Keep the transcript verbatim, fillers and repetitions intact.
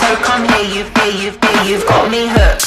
So come here, you, here, you, here, you've got me hooked.